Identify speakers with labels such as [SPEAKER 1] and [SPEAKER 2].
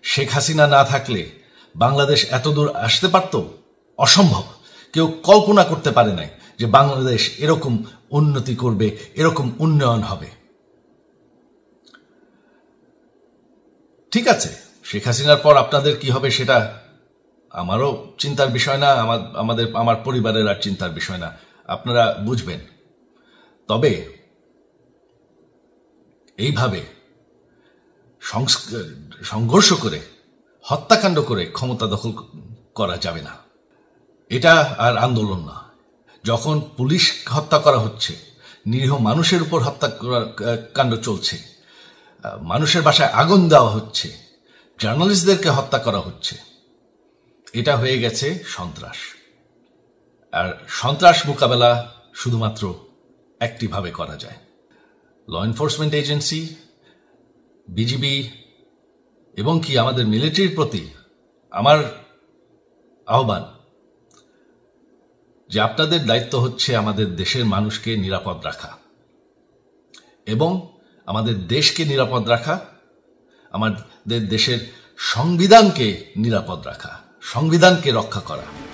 [SPEAKER 1] শেখ হাসিনা না থাকলে বাংলাদেশ এতদূর আসতে পারত? অসম্ভব। কেউ কল্পনা করতে পারে নাই যে বাংলাদেশ এরকম উন্নতি করবে, এরকম উন্নয়ন হবে। ঠিক আছে, শেখ হাসিনার পর আপনাদের কি হবে সেটা আমারও চিন্তার বিষয় না, আমার পরিবারের আর চিন্তার বিষয় না, আপনারা বুঝবেন। তবে এইভাবে সংঘর্ষ করে, হত্যাকাণ্ড করে ক্ষমতা দখল করা যাবে না। এটা আর আন্দোলন না। যখন পুলিশ হত্যা করা হচ্ছে, নিরীহ মানুষের উপর হত্যাকাণ্ড চলছে, মানুষের বাসায় আগুন দেওয়া হচ্ছে, জার্নালিস্টদেরকে হত্যা করা হচ্ছে, এটা হয়ে গেছে সন্ত্রাস। আর সন্ত্রাস মোকাবেলা শুধুমাত্র একটিভাবে করা যায়। ল এনফোর্সমেন্ট এজেন্সি, বিজিবি এবং কি আমাদের মিলিটারির প্রতি আমার আহ্বান যে আপনাদের দায়িত্ব হচ্ছে আমাদের দেশের মানুষকে নিরাপদ রাখা এবং আমাদের দেশকে নিরাপদ রাখা, আমাদের দেশের সংবিধানকে নিরাপদ রাখা, সংবিধানকে রক্ষা করা।